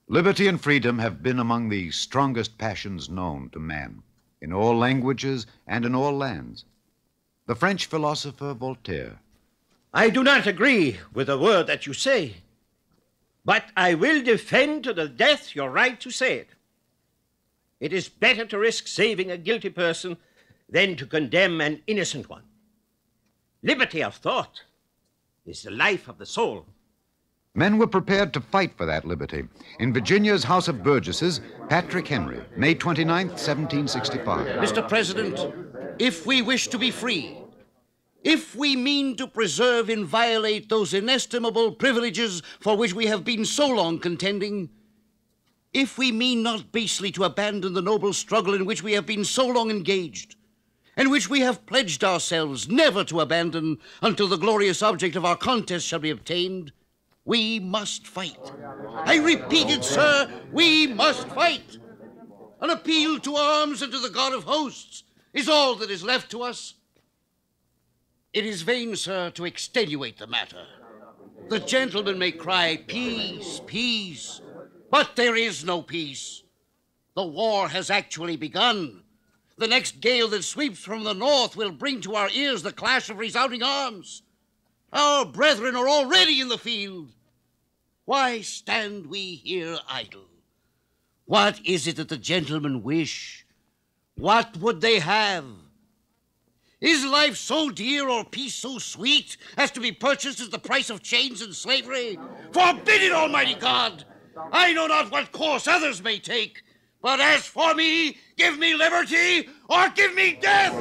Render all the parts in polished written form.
Liberty and freedom have been among the strongest passions known to man, in all languages and in all lands. The French philosopher Voltaire. I do not agree with a word that you say, but I will defend to the death your right to say it. It is better to risk saving a guilty person than to condemn an innocent one. Liberty of thought is the life of the soul. Men were prepared to fight for that liberty. In Virginia's House of Burgesses, Patrick Henry, May 29, 1765. Mr. President, if we wish to be free, if we mean to preserve inviolate those inestimable privileges for which we have been so long contending, if we mean not basely to abandon the noble struggle in which we have been so long engaged, and which we have pledged ourselves never to abandon until the glorious object of our contest shall be obtained, we must fight. I repeat it, sir, we must fight. An appeal to arms and to the God of hosts is all that is left to us. It is vain, sir, to extenuate the matter. The gentlemen may cry, peace, peace, but there is no peace. The war has actually begun. The next gale that sweeps from the north will bring to our ears the clash of resounding arms. Our brethren are already in the field. Why stand we here idle? What is it that the gentlemen wish? What would they have? Is life so dear or peace so sweet as to be purchased as the price of chains and slavery? Forbid it, Almighty God! I know not what course others may take, but as for me, give me liberty or give me death!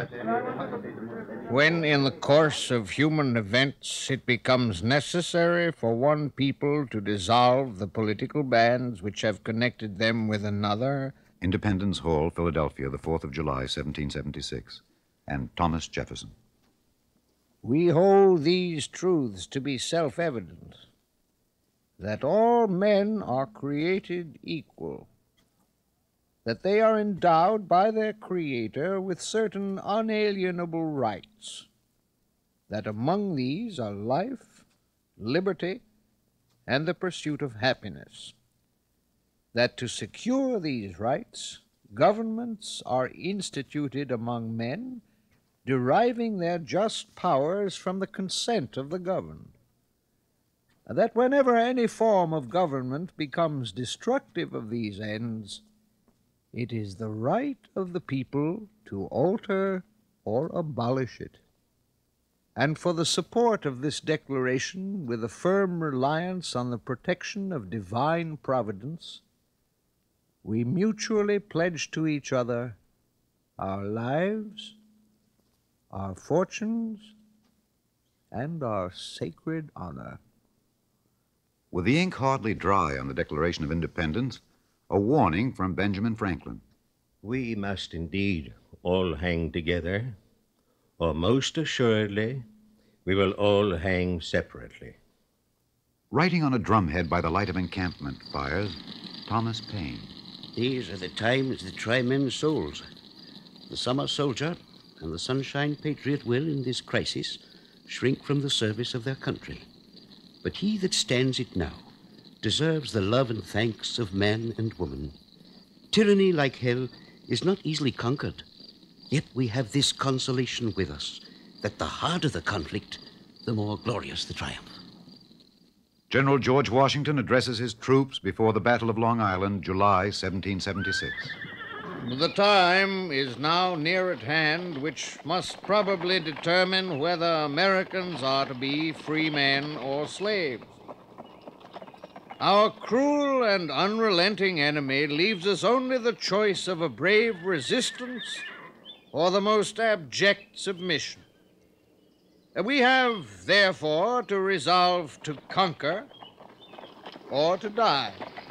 When in the course of human events it becomes necessary for one people to dissolve the political bands which have connected them with another. Independence Hall, Philadelphia, the 4th of July, 1776. And Thomas Jefferson. We hold these truths to be self-evident, that all men are created equal, that they are endowed by their Creator with certain unalienable rights, that among these are life, liberty, and the pursuit of happiness, that to secure these rights, governments are instituted among men, deriving their just powers from the consent of the governed, that whenever any form of government becomes destructive of these ends, it is the right of the people to alter or abolish it. And for the support of this declaration, with a firm reliance on the protection of divine providence, we mutually pledge to each other our lives, our fortunes, and our sacred honor. With the ink hardly dry on the Declaration of Independence, a warning from Benjamin Franklin. We must indeed all hang together, or most assuredly we will all hang separately. Writing on a drumhead by the light of encampment fires, Thomas Paine. These are the times that try men's souls. The summer soldier and the sunshine patriot will, in this crisis, shrink from the service of their country. But he that stands it now deserves the love and thanks of man and woman. Tyranny, like hell, is not easily conquered. Yet we have this consolation with us, that the harder the conflict, the more glorious the triumph. General George Washington addresses his troops before the Battle of Long Island, July 1776. The time is now near at hand which must probably determine whether Americans are to be free men or slaves. Our cruel and unrelenting enemy leaves us only the choice of a brave resistance or the most abject submission. We have, therefore, to resolve to conquer or to die.